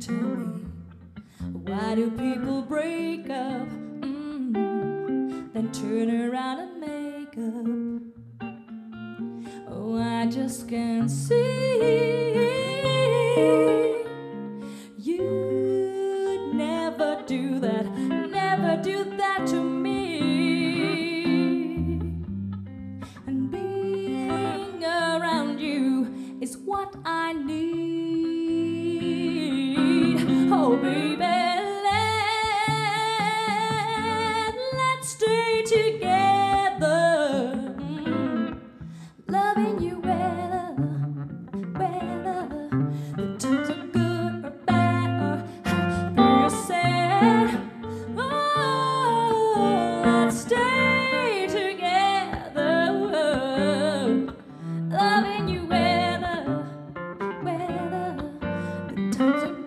tell me, why do people break up, then turn around and make up? Oh, I just can't see. You'd never do that to me. And being around you is what I need. Oh, baby, let's stay together, loving you whether the times are good or bad or happy or sad. Oh, let's stay together, loving you whether the times are